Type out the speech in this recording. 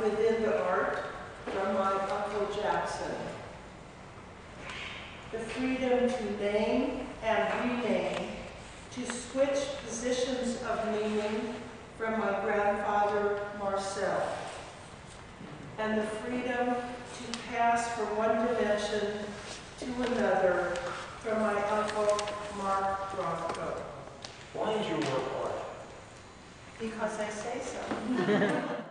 within the art from my Uncle Jackson. The freedom to name and rename, to switch positions of meaning from my grandfather Marcel, and the freedom to pass from one dimension to another from my Uncle Mark Bronco. Why is your work art? Because I say so.